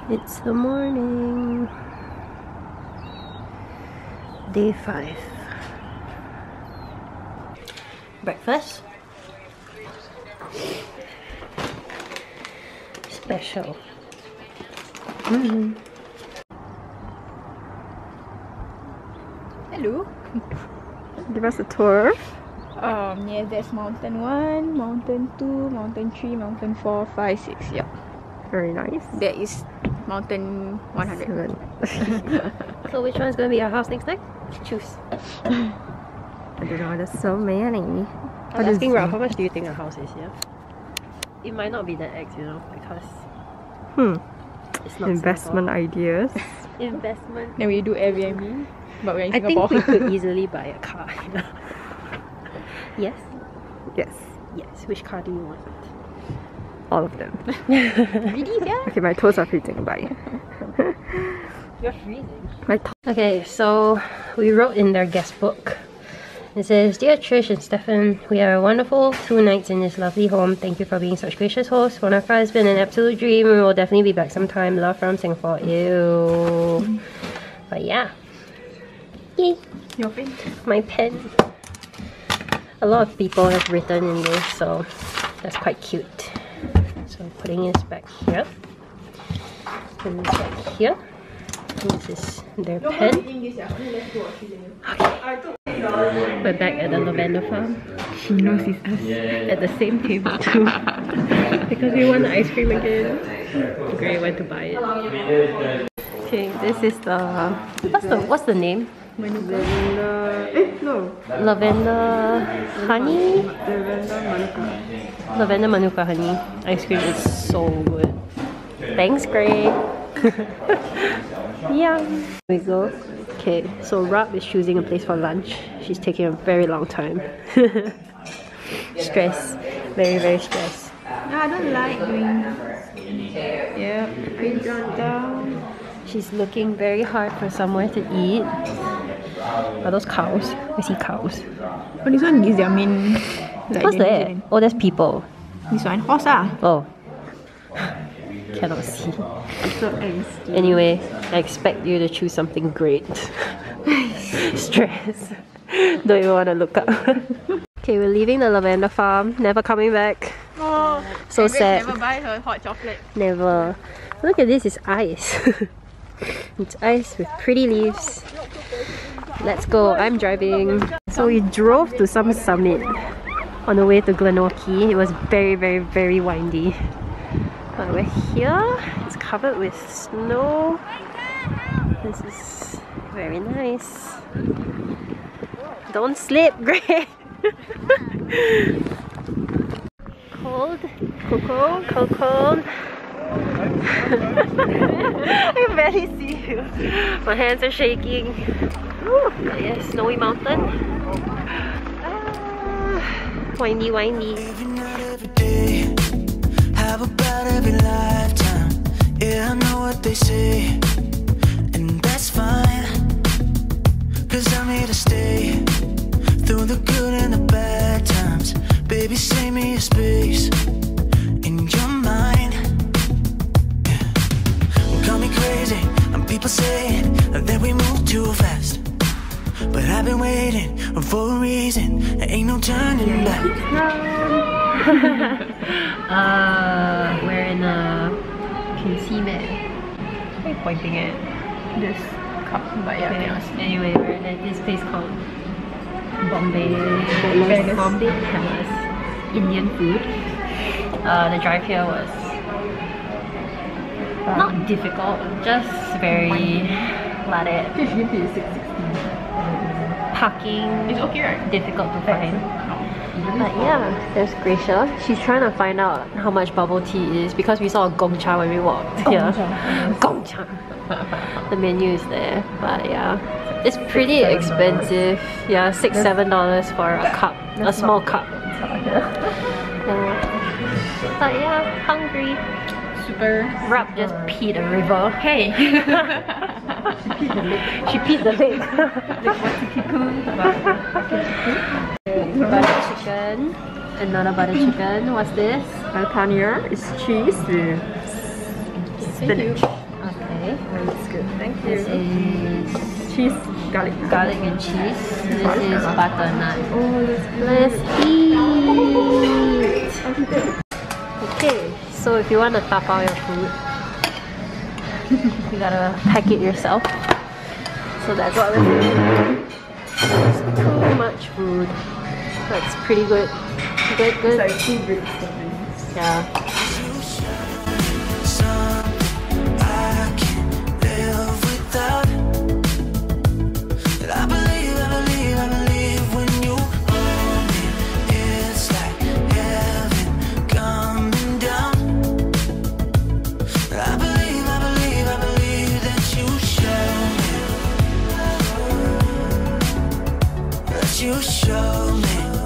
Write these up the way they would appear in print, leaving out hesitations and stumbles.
It's the morning. Day 5. Breakfast. Special. Hello. Give us a tour. Yeah, there's mountain 1, mountain 2, mountain 3, mountain 4, 5, 6. Yeah. Very nice. There is mountain 100. So which one's gonna be our house next time? Choose. I don't know, there's so many. I was asking Rob, how much do you think a house is here? It might not be that X, you know, because it's not investment Singapore. ideas. Investment. Then we do Airbnb, but we're in I Singapore. think we could easily buy a car. Yes? Yes, Yes. Which car do you want? all of them. Really, yeah? Okay, my toes are freezing. Bye. You're freezing. My Okay, so we wrote in their guest book. It says, Dear Trish and Stefan, we are wonderful 2 nights in this lovely home. Thank you for being such gracious hosts. Wanaka has been an absolute dream and we'll definitely be back sometime. Love from Singapore. Ew. But yeah. Yay. Your pen? My pen. A lot of people have written in this, so that's quite cute. So putting this back here. Putting this back here. This is their pen. Okay. We're back at the lavender farm. She knows it's us. At the same table too. Because we want ice cream again. Great, went to buy it. Okay, this is the what's the name? Lavender. No. Lavender honey? Lavender Manuka. Lavender Manuka honey. Ice cream is so good. Thanks, Gray. Yeah. Here we go. Okay, so Rob is choosing a place for lunch. She's taking a very long time. Stress. Very, very stressed. No, I don't like doing. Yeah, I jot down. She's looking very hard for somewhere to eat. Are those cows? I see cows. Oh, this one is their main. Like, What's that? Oh, there's people. This one, horse ah. Oh. Cannot see. So angsty. Anyway, I expect you to choose something great. Stress. Don't even want to look up. Okay, we're leaving the lavender farm. Never coming back. Oh, So sad. Never buy her hot chocolate. Never. Look at this, it's ice. It's ice with pretty leaves. Let's go, I'm driving. So we drove to some summit on the way to Glenorchy. It was very, very, very windy. But we're here. It's covered with snow. This is very nice. Don't slip, Greg. Cold. Coco. Coco. I can barely see you. My hands are shaking. Yes, snowy mountain. Windy, windy. Every night, every day, have about every lifetime. Yeah, I know what they say, and that's fine. Cause I'm here to stay through the good and the bad times. Baby, save me a space in your mind. Call me crazy, and people saying that we move too fast. But I've been waiting for a reason. There ain't no turning back. We're in a... Can you see me? What are you pointing at? This cup, but yeah, Okay. Anyway, we're in this place called Bombay Palace. Indian food. The drive here was not difficult, just very latte. Parking It's okay, right? difficult to find. But yeah, there's Gracia. She's trying to find out how much bubble tea is because we saw a Gongcha when we walked here. Gongcha. The menu is there, but yeah, it's pretty expensive. Yeah, $6-7 for a cup, a small cup. But yeah, hungry. Super. Rob just peed a river. Hey! She peed the lake. Butter chicken. Another butter chicken. What's this? Paneer is cheese with spinach. Okay. That's good. Thank you. This is Cheese, garlic. garlic and cheese. This is butternut. Oh, Let's eat! Okay, so if you want to tap out your food, you gotta pack it yourself. So that's what we're doing. It's too much food. That's pretty good. Good, good. It's like 2 big servings. Yeah. I can't live without. But I believe when you hold me, it's like heaven coming down. But I believe that you show me, that you show me.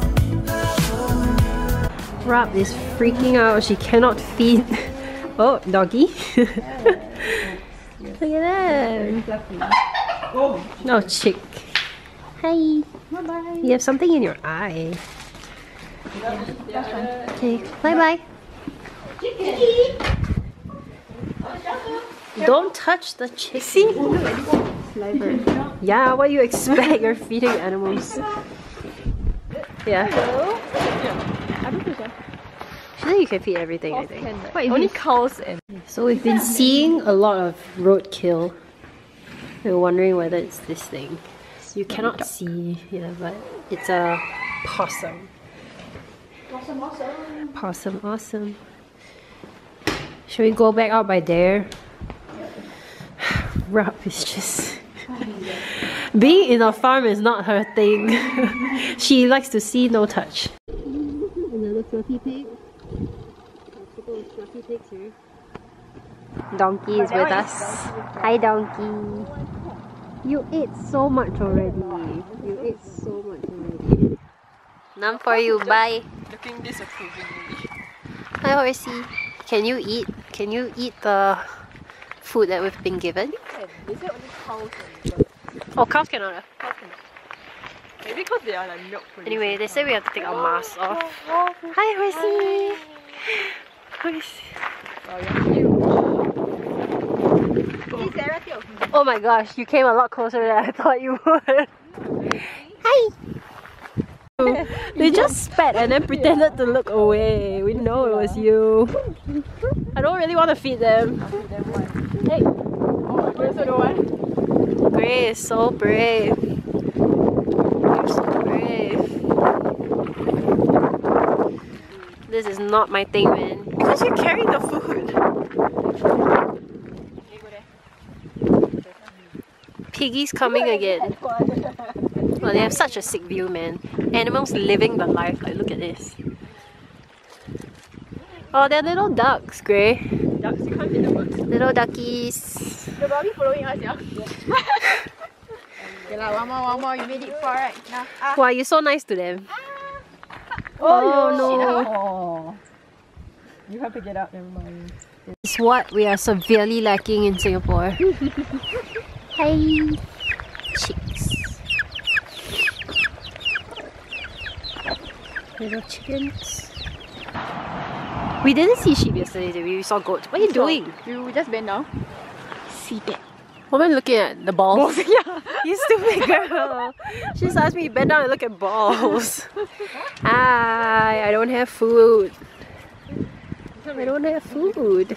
Rob is freaking out. She cannot feed. Oh, doggy. Look at that. Oh, chick. Hi. Bye-bye. You have something in your eye. Okay, bye-bye. Don't touch the chick. See? Yeah, what do you expect? You're feeding animals. Yeah. She said you can feed everything, I think. Only cows and... So we've been seeing a lot of roadkill. We're wondering whether it's this thing. You cannot see, yeah, but it's a possum. Possum, awesome. Should we go back out by there? Rob is just... Being in a farm is not her thing. She likes to see, no touch. Another fluffy pig. Fluffy pigs here. Donkey is with us. Hi, Donkey. You ate so much already. You ate so much already. None for you. Bye. Looking disapprovingly. Hi, horsey. Can you eat? Can you eat the food that we've been given? They say only cows and birds. Oh, cows cannot. Cows cannot. Maybe because they are like milk producers. Anyway, they say we have to take our masks off. Hi, horsey. Horsey. Oh my gosh, you came a lot closer than I thought you would. Hi! They just spat and then pretended to look away. We know it was you. I don't really want to feed them. Hey! Gray is so brave. You're so brave. This is not my thing, man. Because you're carrying the food. Piggy's coming again. Oh, they have such a sick view, man. Animals living the life. Like, look at this. Oh, they're little ducks, Gray. Ducks, you can't feed the birds. Little duckies. The Bobby following us, yeah. Okay lah, one more. You made it far, right? Now, Wow, you're so nice to them. Oh no. Oh. You have to get out, never mind. It's what we are severely lacking in Singapore. Hi, chicks. Little chickens. We didn't see sheep yesterday, did we? We saw goats. What are you doing? you just bend down. See that. What am I looking at? The balls? Yeah. You stupid girl. She just asked me to bend down and look at balls. Hi, I don't have food. I don't have food.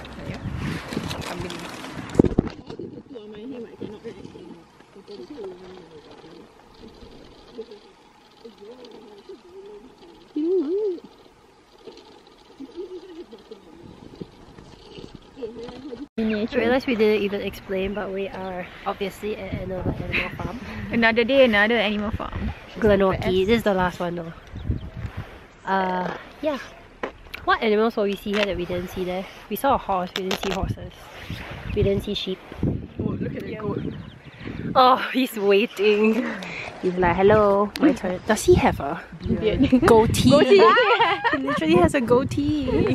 I realized we didn't even explain, but we are obviously at another animal farm. Another day, another animal farm. Glenorchy. This is the last one though. Yeah. What animals will we see here that we didn't see there? We saw a horse, we didn't see horses. We didn't see sheep. Oh, look at the goat. Oh, he's waiting. He's like, hello, my turn. Does he have a goatee? He literally has a goatee.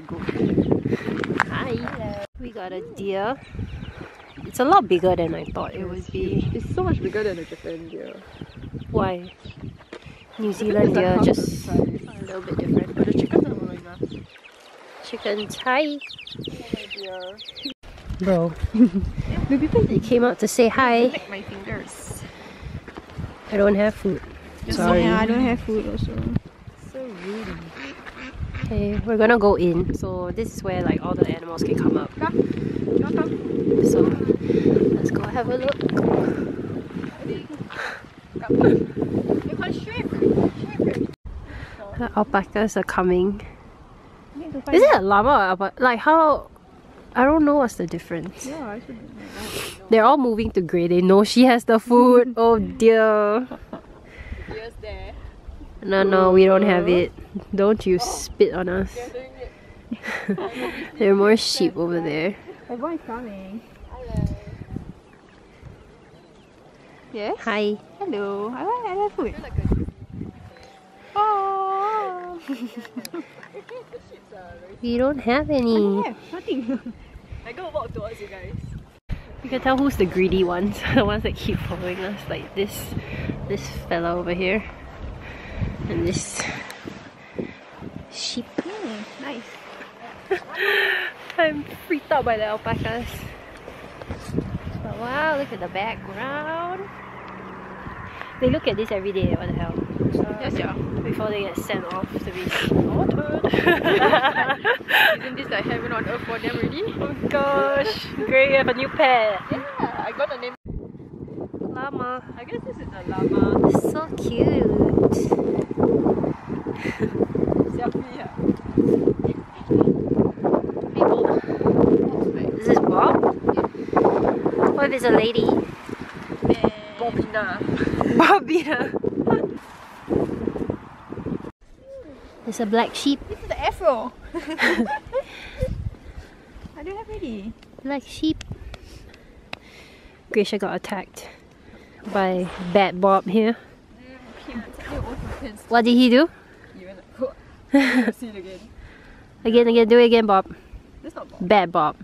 Hi. We got a deer. It's a lot bigger than I thought it would be. It's so much bigger than a Japan deer. Why? New Zealand deer just a little bit different. But the chickens are like that. Chickens, hi. Bro. They came out to say hi. Lick my fingers. I don't have food. Sorry. Yeah, I don't have food also. So rude. Okay, we're gonna go in. So this is where like all the animals can come up. So let's go have a look. The alpacas are coming. Is it a llama or alpaca? Like how? I don't know what's the difference. Yeah, I should. They're all moving to grey. They know she has the food. Oh dear. Yes, there. No, we don't have it. Don't you spit on us. There are more sheep over there. Everyone's coming. Yes? Hi. Hello. I have food. Oh. We don't have any. Yeah, nothing. I go walk towards you guys. You can tell who's the greedy ones. The ones that keep following us. Like this fella over here. And this sheep. Nice. I'm freaked out by the alpacas. But wow, look at the background. They look at this every day. What the hell? Yes, yeah. Before they get sent off to be slaughtered. Isn't this like heaven on earth for them already? Oh gosh, great, you have a new pet. Yeah, I got the name. Llama. I guess this is a llama. So cute. Selfie. Yeah. This is Bob? What if it's a lady? Bobina. Bobina. There's a black sheep. This is the afro. I don't have any. Black sheep. Grisha got attacked by Bad Bob here. What did he do? See it again. Again, do it again, Bob. That's not Bob. Bad Bob.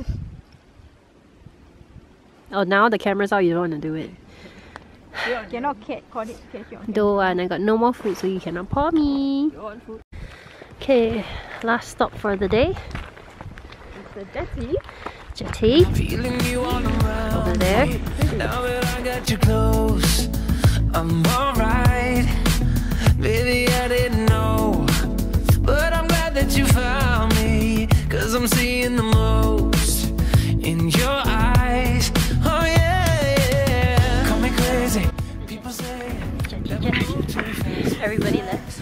Oh, now the camera's out, you don't want to do it. Cannot catch it. Don't want, I got no more food, so you cannot paw me. You want food? Okay, last stop for the day. It's the jetty. Jetty. Feeling you all around. Over there. Now that I got you close, I'm alright. Baby, I didn't know, but I'm glad that you found me, 'cause I'm seeing the most in your eyes. Oh yeah. Call me crazy. People say Everybody left.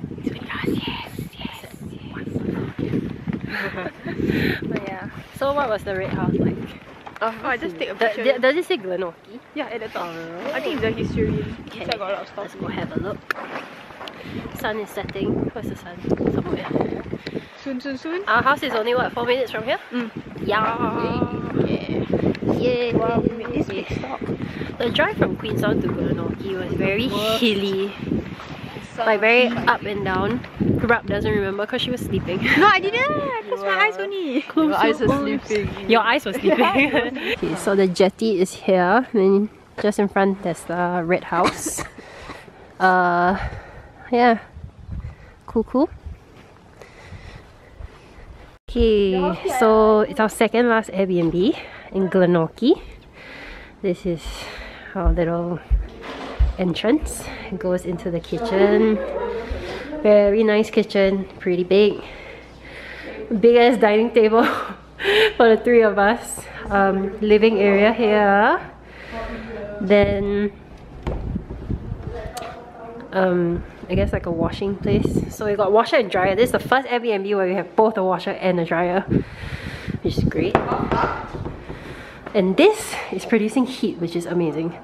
But yeah. So what was the red house like? I just take a picture. Does it say Glenorchy? Yeah, at the top. Oh. I think it's a history. Okay, Inside got a lot of stuff. let's go have a look. Sun is setting. Where's the sun? Somewhere. Soon. Our house is only what, 4 minutes from here? Yeah. Yay. Wow, we made this big stop. The drive from Queenstown to Glenorchy was very hilly. Like very up and down. Rab doesn't remember because she was sleeping. No, I didn't. Close my eyes only. Close Your eyes your are sleeping. Your eyes were sleeping. Okay, so the jetty is here. Then just in front there's the red house. Yeah. Cool. Okay, so it's our second last Airbnb in Glenorchy. This is our little entrance. It goes into the kitchen. Very nice kitchen, pretty big. Big ass dining table for the three of us. Living area here. Then I guess like a washing place. So we got washer and dryer. This is the first Airbnb where we have both a washer and a dryer, which is great. And this is producing heat, which is amazing.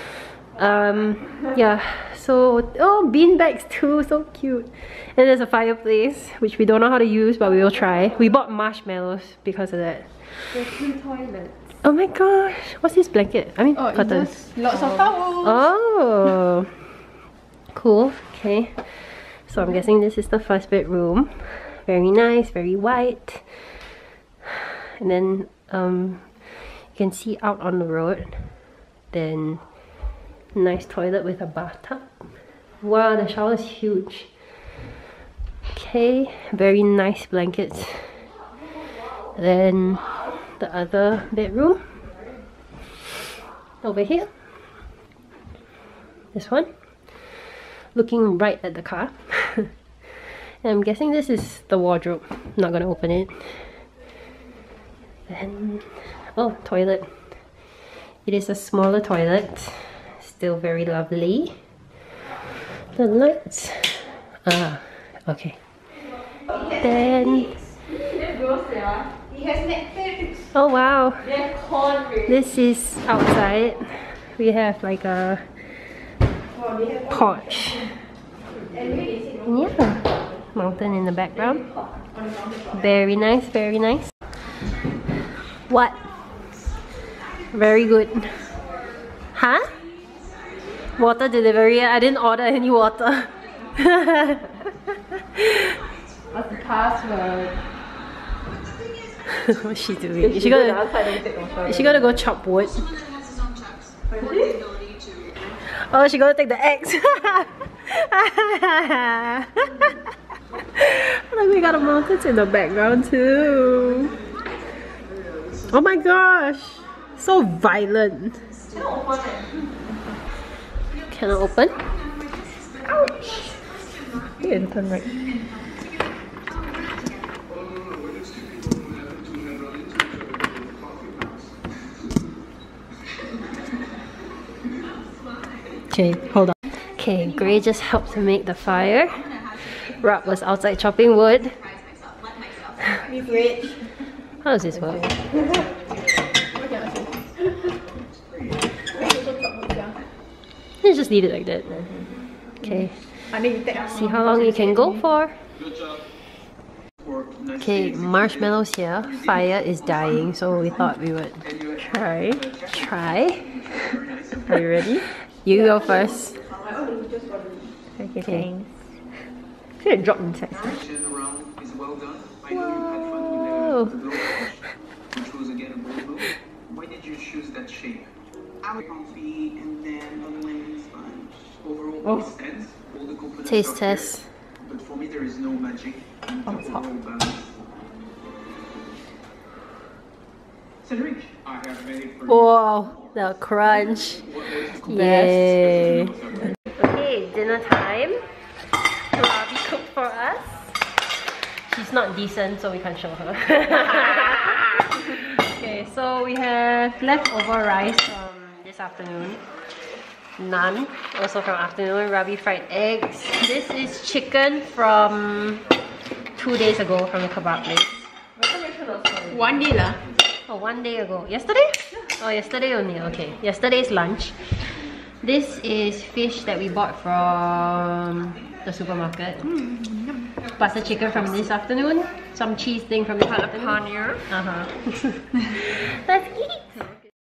Yeah, so bean bags too, so cute. And there's a fireplace, which we don't know how to use, but we will try. We bought marshmallows because of that. There's 2 toilets. Oh my gosh, what's this blanket? I mean, curtains. Lots of towels. Oh, cool. Okay, so I'm guessing this is the first bedroom. Very nice, very white. And then you can see out on the road. Then nice toilet with a bathtub. Wow, the shower is huge. Okay, very nice blankets. Then the other bedroom. Over here. This one. Looking right at the car. And I'm guessing this is the wardrobe. I'm not gonna open it. And oh, toilet. It is a smaller toilet. Still very lovely. The lights. Ah, okay. Then oh wow. This is outside. We have like a porch. Yeah. Mountain in the background. Very nice, very nice. What? Very good. Huh? Water delivery? I didn't order any water. What's the password? What's she doing? Is she gonna go chop wood? Oh, she gonna take the axe. Look, we got a mountains in the background too. Oh my gosh, so violent. Cannot open. Ouch. Yeah, turn right. Okay, hold on. Okay, Gray just helped to make the fire. Rob was outside chopping wood. How does this work? You just leave it like that. Okay. See how long you can go for. Okay, marshmallows here. Fire is dying, so we thought we would try. Are you ready? You go first. Okay, thanks. See it drop inside. Whoa. Why did you choose that shape? Comfy and then on the sponge. Overall makes sense. All the components Taste are test. here, but for me there is no magic in the it's hot. overall balance. Cedric, I have made it for Whoa, the crunch. Yay. Okay, dinner time. Ravi cooked for us. She's not decent, so we can't show her. Okay, so we have leftover rice from this afternoon. Naan, also from afternoon. Ravi fried eggs. This is chicken from 2 days ago from the kebab place. 1 day lah. Oh, 1 day ago. Yesterday? Oh, yesterday only. Okay. Yesterday's lunch. This is fish that we bought from the supermarket. Pasta chicken from this afternoon. Some cheese thing from this afternoon. Paneer. Let's eat!